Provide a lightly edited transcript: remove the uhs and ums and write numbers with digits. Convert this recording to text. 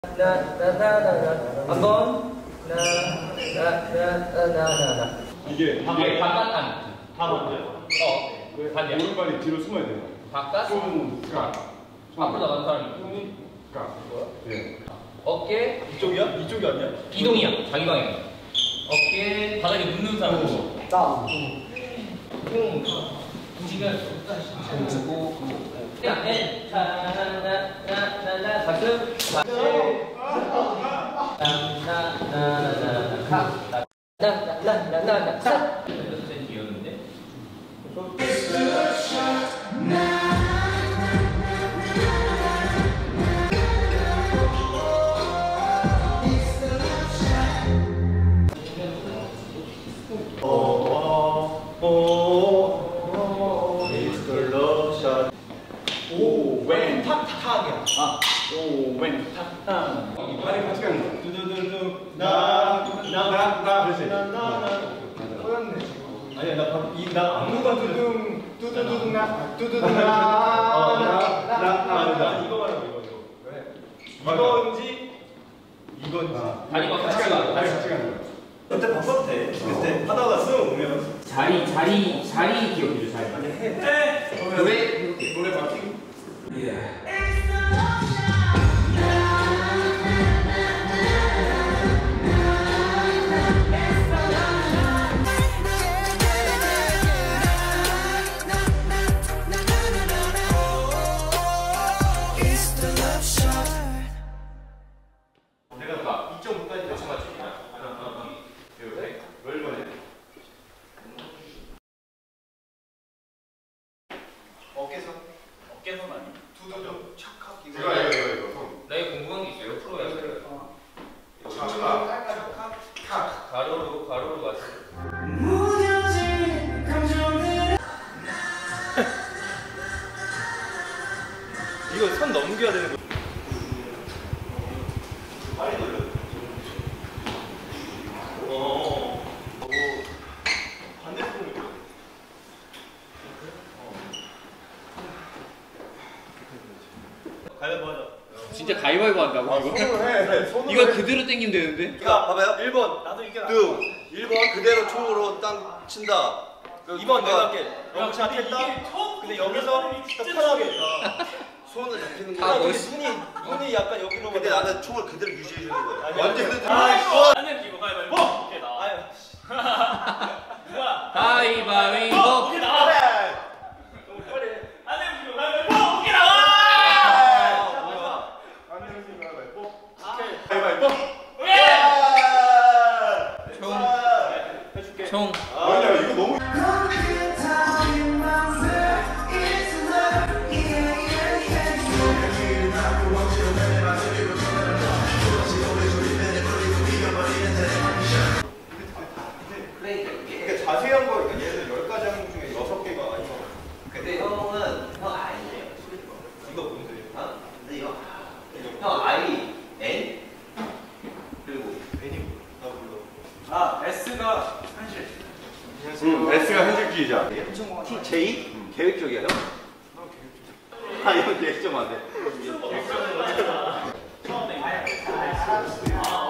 한번 이게 바깥 안. 다 맞아요. 반대야. 오른발이 뒤로 숨어야 돼요. 바깥. 까. 앞으로 나가는 사람이. 까. 네. 어깨. 이쪽이야? 이쪽이 아니야? 이동이야. 자기 방향. 어깨 바닥에 눕는 사람. 다운. 지금 그냥 나나나나나 가슴 나나나나나 뒤였는데 탁탁이야. 탁탁. 발이 같이 가는 거야. 두두두두. 나. 그렇지. 꼬였네. 아니야, 나 아무도 두둥. 두두두둥 나. 두두두둥 나. 나 이거 말하고 이거. 왜? 이건지. 다리가 같이 가는 거야. 다리 같이 가는 거야. 그때 바꿔도 돼. 그때 하다가 쓱 오면 자리 기억해줘. 자리. 노래 바뀌고. 내가 2.5까지 같이 맞출게. 얼마냐? 어깨선 아니? 두두두 착각 이거. 이거. 나 이거 궁금한 게 있어요. 프로야. 착. 가로로 가지. 이거 선 넘겨야 되는 거. 빨리 돌려. 반대쪽으로. 가위바위보 하자. 진짜 가위바위보 한다고 이거? 이거 그대로 땡기면 되는데? 자, 봐봐요. 1번. 나도 이게 나. 1번 그대로 총으로 땅 친다. 2번 내가 할게. 너무 착했다. 근데 여기서 편하게. 손을 잡히는 아, 거야. 여기 눈이 약간 여기로. 근데 나는 총을 그대로 유지해 주는 거야. 아니, 완전 아니. 흔들어. 안 내리고 가위바위보. 오케이 나. 아유. 누가? 가위바위보. 오케이 나와. 너무 빨리. 안 내리고 가위바위보. 오케이 나와. 가위바위보. 총. 아니야, 이거 너무. 그러니까 자세한 거 얘는 10가지 항목 중에 6개가 아니고. 근데 형은 형 아니에요. 이거 뭔데? 어? 근데 이거 형 I N 그리고 N이고 나 몰라. 아, S가 현실. S가 현실주의자. T J 계획적이야 형? 아 이거 계획적 안 돼. 처음에